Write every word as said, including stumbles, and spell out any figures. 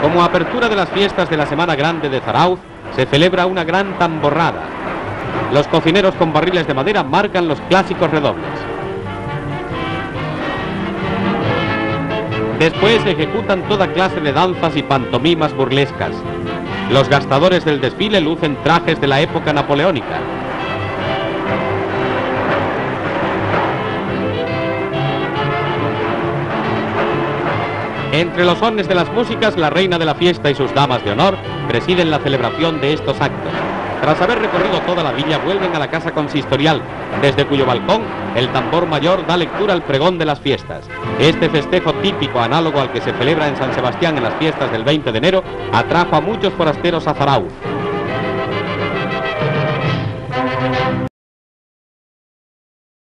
Como apertura de las fiestas de la Semana Grande de Zarauz, se celebra una gran tamborrada. Los cocineros con barriles de madera marcan los clásicos redobles. Después ejecutan toda clase de danzas y pantomimas burlescas. Los gastadores del desfile lucen trajes de la época napoleónica. Entre los sones de las músicas, la reina de la fiesta y sus damas de honor presiden la celebración de estos actos. Tras haber recorrido toda la villa, vuelven a la casa consistorial, desde cuyo balcón el tambor mayor da lectura al pregón de las fiestas. Este festejo típico, análogo al que se celebra en San Sebastián en las fiestas del veinte de enero, atrajo a muchos forasteros a Zarauz.